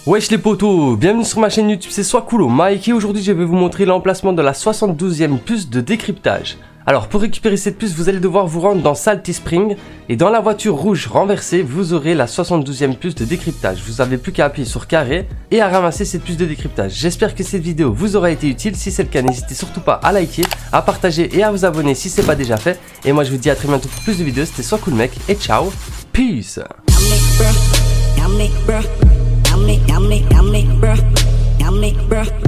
Wesh les potos, bienvenue sur ma chaîne YouTube, c'est Swakulo Mike et aujourd'hui je vais vous montrer l'emplacement de la 72e puce de décryptage. Alors pour récupérer cette puce, vous allez devoir vous rendre dans Salty Spring et dans la voiture rouge renversée, vous aurez la 72e puce de décryptage. Vous n'avez plus qu'à appuyer sur carré et à ramasser cette puce de décryptage. J'espère que cette vidéo vous aura été utile. Si c'est le cas, n'hésitez surtout pas à liker, à partager et à vous abonner si ce n'est pas déjà fait. Et moi je vous dis à très bientôt pour plus de vidéos, c'était Swakulo mec et ciao, peace. Bruh.